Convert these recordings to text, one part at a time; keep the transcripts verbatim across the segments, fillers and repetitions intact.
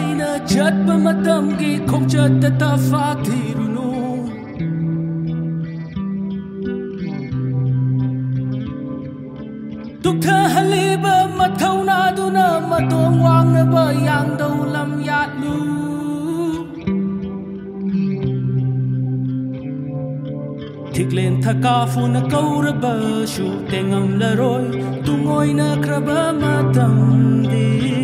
na chat pa matam gi khong chat ta ta fa thiru no tuk tha haliba mathau na du na matong wang na ba yang dau lam yat lu thik len thaka fu na kau ra ba shu tengam la roi tu ngoi na kraba matam di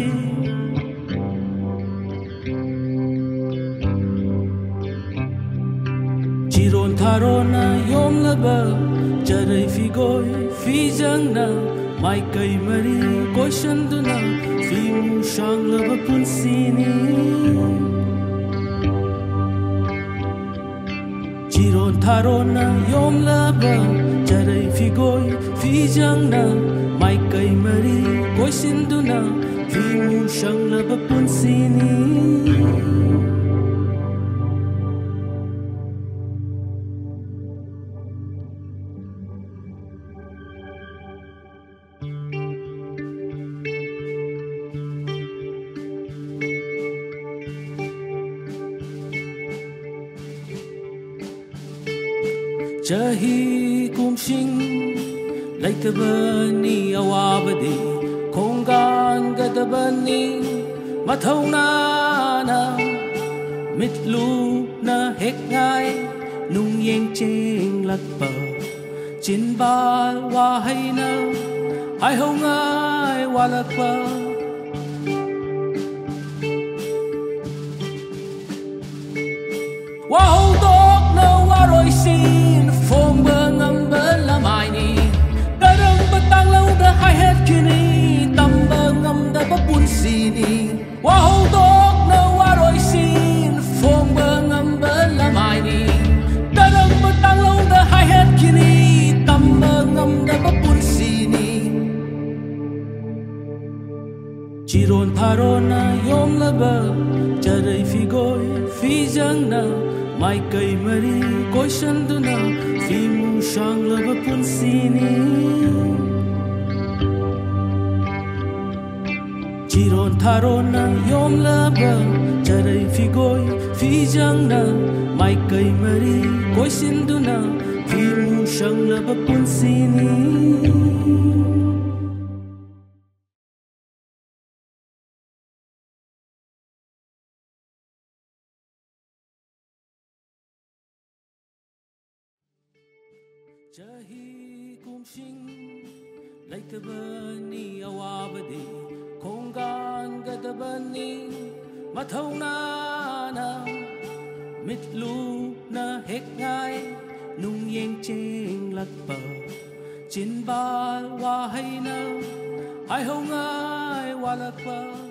chiron tharona yom la ba charai fi goi fi jang na mai kai mari koi shan du na fi mu shang la ba pun sini chiron tharona yom la ba charai fi goi fi jang na mai kai mari koi shin du na fi mu shang la ba pun sini Chahi kumshing laitabani awabadi kongan gadabani mathauna na mitlu na hek ngai nung yeng ching lakpa chin bal wa hay na ai hong ngai wa lakpa wa hong tok na wa roi sin phong bơ ngâm bơ la mai ni ta rong bơ tang lâu da hai hết kini tâm bơ ngâm da bơ bun si ni wa hong tok na wa roi sin phong bơ ngâm bơ la mai ni ta rong bơ tang lâu da hai hết kini tâm bơ ngâm da bơ bun si ni chiron tharona yom la bơ charai fi goi fi jang na mai kai mari koi shan du na fi mu shang la ba pun sini chiron tharona yom la ba charai fi goi fi jang na mai kai mari koi shin du na fi mu shang la ba pun sini Chahi kumshing laitabani awabadi kongan gadabani mathauna na mitlu na hek ngai nung yeng ching lakpa chin bal wa hay na ai hong ngai wa lakpa